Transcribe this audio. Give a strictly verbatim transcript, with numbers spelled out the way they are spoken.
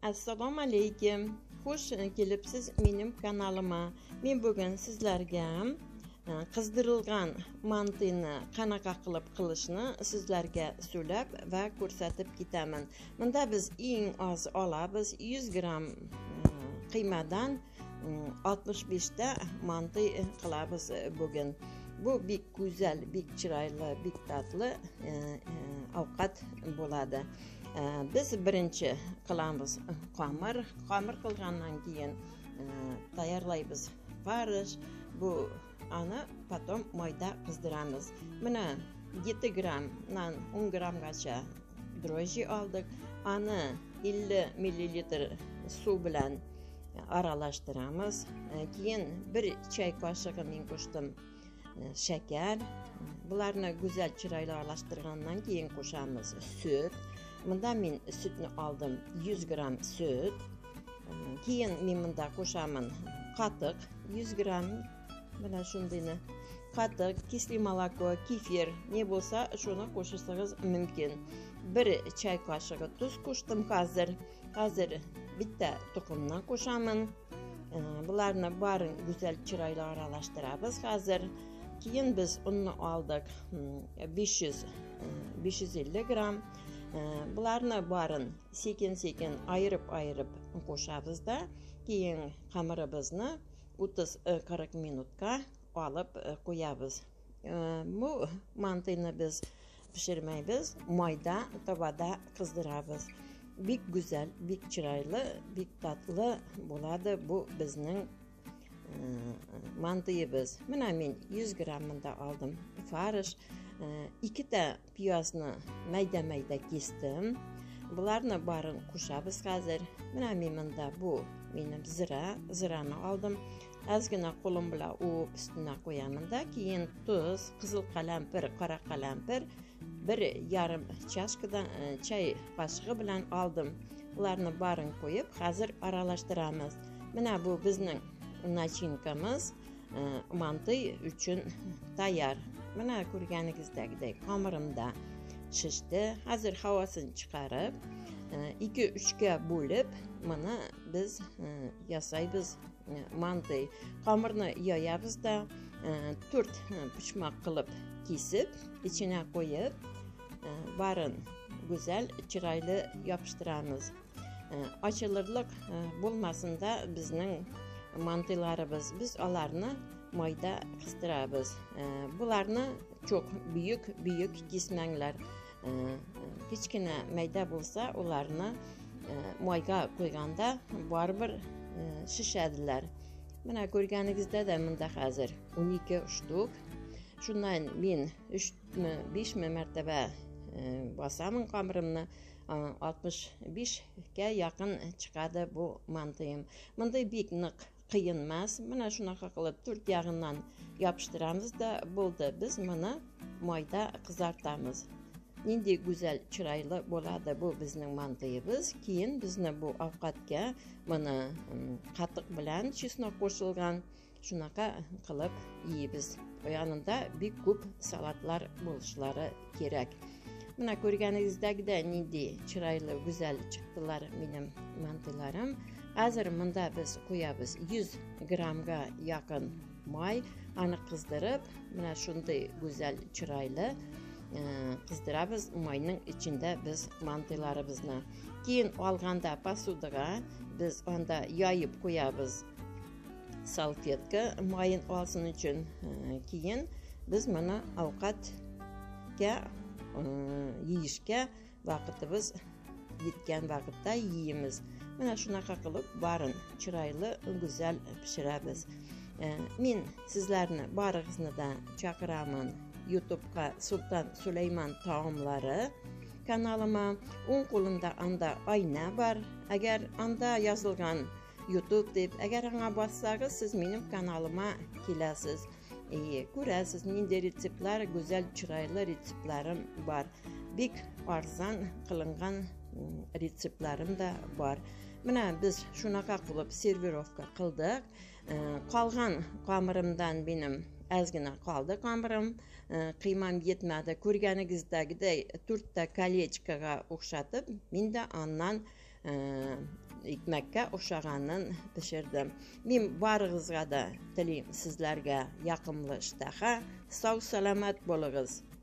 Assalomu alaykum. Xush kelibsiz mening kanalıma. Men bugun sizlarga qizdirilgan mantini qanaqa qilib qilishni sizlarga so'lab va ko'rsatib ketaman. Bunda biz eng oz olamiz yuz gram qiymadan oltmish besh ta manti qilamiz bugun. Bu bek go'zal, bek chiroyli, bek tatli ovqat bo'ladi. Biz birinchi qilamiz xamir. Xamir qilgandan keyin tayyorlaymiz farsh. Bu ana potom mayda qizdiramiz. Mana yetti gramdan o'n gramgacha droji oldik. Ani ellik millilitr suv bilan aralashtiramiz. Keyin bir choy qoshiq men qo'shdim shakar. Bularni go'zal chiroyli aralashtirgandan keyin qo'shamiz sut. Bunda men sütni oldim yuz gram süt. Keyin men bunda qo'shaman qatiq yuz gram. Mana shundayni qatiq, kisli moloko, kefir ne bo'lsa shuni qo'shsangiz mumkin. Bir choy qoshiq tuz qo'shdim hozir. Hozir bitta tuxumni qo'shaman. Bularni barini go'zal chiroyli aralashtiramiz hozir. Keyin biz unni oldik besh yuz besh yuz ellik gram. Bularni barin sekin-sekin ayirib-ayirib qo'shamizda, keyin xamirimizni o'ttiz qirq minutga olib qo'yamiz. Bu mantini biz pishirmaymiz, mayda tovada qizdiramiz. Bek go'zal, bek chiroyli, bek tatli bo'ladi bu bizning mantiyimiz. Mana men yuz grammda oldim farsh. ikkita piyozni mayda-mayda kesdim. Bularni barini qo'shamiz hozir. Mana menda bu mening zira, zirani oldim. Ozgina qo'lim bilan o'p ustiga qo'yaman-da, keyin tuz, qizil qalampir, qora qalampir bir yarim chashkadan choy qoshiqi bilan oldim. Bularni barini qo'yib, hozir aralashtiramiz. Mana bu bizning nachinkamiz manti uchun tayyor. Mana ko'rganingizdagidek xamirimda shishdi. Hozir havosini chiqarib, ikki uch ga bo'lib, mana biz yasaymiz manti. Xamirni yoyamizda to'rt puchmoq qilib kesib, ichine qo'yib, barin go'zal chiroyli yopishtiramiz. Ochilirlik bo'lmasinda bizning mantilarimiz, biz ularni mayda qizdiramiz. Bularni çok büyük büyük kesmanglar. Kichkina mayda bo'lsa, ularni mayga qo'yganda baribir shishadilar. Mana ko'rganingizda bunda hozir o'n ikki shtuk. Shundan men uch besh martaba bosaman xamirimni. oltmish besh ga yaqin chiqadi bu mantiyim. Bunday bekniq qiyin emas. Mana shunaqa qilib to'rt yog'idan yopishtiramiz-da bo'ldi. Biz buni mayda qizartamiz. Endi go'zal chiroyli bo'ladi bu bizning mantiyimiz. Keyin bizni bu ovqatga mana qatiq bilan chesnok qo'shilgan shunaqa qilib yeymiz. Bu yanında bek ko'p salatlar bo'lishlari kerak. Mana ko'rganingizdagidek endi chiroyli go'zal chiqdilar mening mantilarim. Hozir bunda biz qo'yamiz yuz gramga yaqin may, ani qizdirib, mana shunday go'zal chiroyli qizdiramiz. Mayning ichida biz mantilarimizni. Keyin olganda posudaga biz onda yoyib qo'yamiz salfetka mayin olsin uchun. Keyin biz mana ovqatga yeyishga vaqtimiz yetgan vaqtda yeyimiz. Mana shunaqa qilib barin chiroyli go'zal pishiramiz. Men sizlarni barig'inizdan chaqiraman YouTube'ga Sultan Süleyman taomlari kanalıma. O'ng qo'limda anda oyna bor. Agar anda yozilgan YouTube deb agar anga bossangiz, siz mening kanalıma kelasiz. E, ko'rasiz, menda retseptlar, go'zal chiroyli retseptlarim bor. Bek arzon qilingan retseptlarim da bor. Mana biz shunaqa qilib servirovka qildik. Qolgan xamirimdan benim ozgina qoldi xamirim. Qiymam yetmadi. Ko'rganingizdagidek to'rtta kolechkaga o'xshatib, menda ondan ekmekka o'xshaganini pishirdim. Men barig'izga da tilayim sizlarga yoqimli ishtaha, sog' salomat bo'ling'iz.